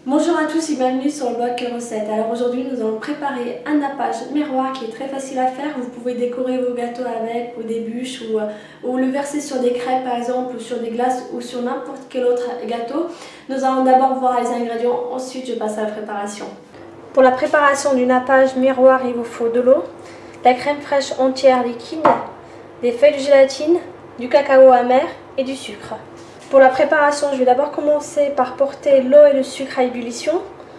Bonjour à tous et bienvenue sur le blog Recettes. Alors aujourd'hui nous allons préparer un nappage miroir qui est très facile à faire. Vous pouvez décorer vos gâteaux avec ou des bûches ou le verser sur des crêpes par exemple ou sur des glaces ou sur n'importe quel autre gâteau. Nous allons d'abord voir les ingrédients, ensuite je passe à la préparation. Pour la préparation du nappage miroir, il vous faut de l'eau, la crème fraîche entière liquide, des feuilles de gélatine, du cacao amer et du sucre. Pour la préparation, je vais d'abord commencer par porter l'eau et le sucre à ébullition.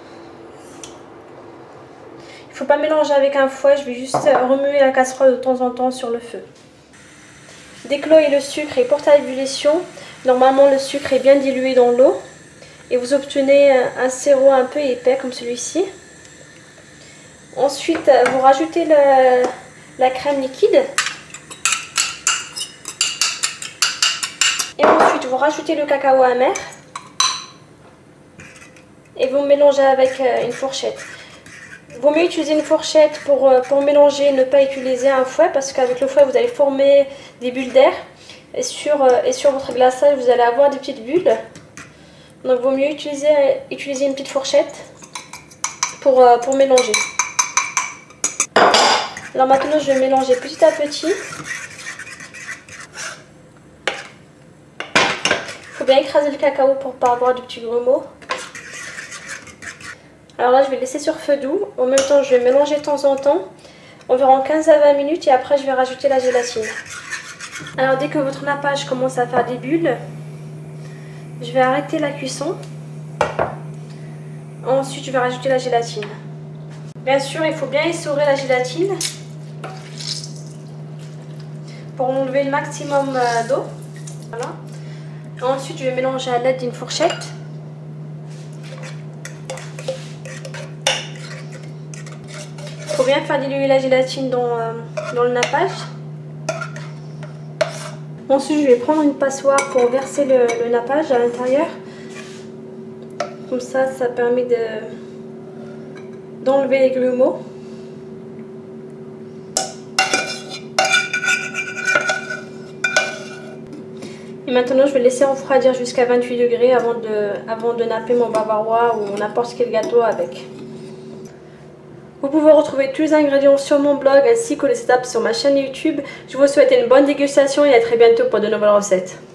Il ne faut pas mélanger avec un fouet, je vais juste remuer la casserole de temps en temps sur le feu. Dès que l'eau et le sucre est porté à ébullition, normalement le sucre est bien dilué dans l'eau et vous obtenez un sirop un peu épais comme celui-ci. Ensuite, vous rajoutez la crème liquide. Et ensuite, vous rajoutez le cacao amer et vous mélangez avec une fourchette. Il vaut mieux utiliser une fourchette pour mélanger, ne pas utiliser un fouet parce qu'avec le fouet, vous allez former des bulles d'air et sur votre glaçage, vous allez avoir des petites bulles. Donc, il vaut mieux utiliser une petite fourchette pour mélanger. Alors maintenant, je vais mélanger petit à petit. Il faut bien écraser le cacao pour ne pas avoir de petits grumeaux. Alors là, je vais laisser sur feu doux. En même temps, je vais mélanger de temps en temps, environ 15 à 20 minutes et après, je vais rajouter la gélatine. Alors dès que votre nappage commence à faire des bulles, je vais arrêter la cuisson. Ensuite, je vais rajouter la gélatine. Bien sûr, il faut bien essorer la gélatine pour enlever le maximum d'eau. Voilà. Ensuite, je vais mélanger à l'aide d'une fourchette. Il faut bien faire diluer la gélatine dans le nappage. Ensuite, je vais prendre une passoire pour verser le nappage à l'intérieur. Comme ça permet d'enlever les grumeaux. Et maintenant, je vais laisser refroidir jusqu'à 28 degrés avant de napper mon bavarois ou n'importe quel gâteau avec. Vous pouvez retrouver tous les ingrédients sur mon blog ainsi que les étapes sur ma chaîne YouTube. Je vous souhaite une bonne dégustation et à très bientôt pour de nouvelles recettes.